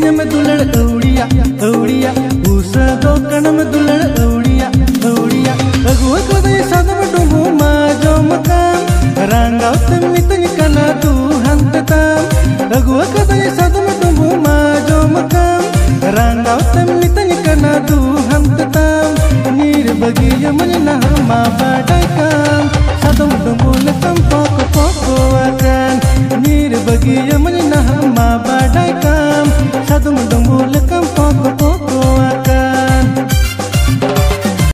में दुलड़ औड़िया औड़िया उसा दो कणम दुलड़ औड़िया औड़िया अगुआ कदे सदम डुमु मा जोम काम रांगाव तमितन कना तू हंतताम अगुआ कदे सदम डुमु मा जोम काम रांगाव तमितन कना तू हंतताम नीर बगी यमन नहर मा बाडai काम सदम डुमु लकम पोको पोको akan नीर बगी यमन